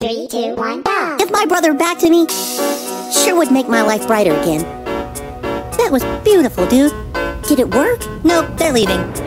3, 2, 1, go! If my brother back to me, sure would make my life brighter again. That was beautiful, dude. Did it work? Nope, they're leaving.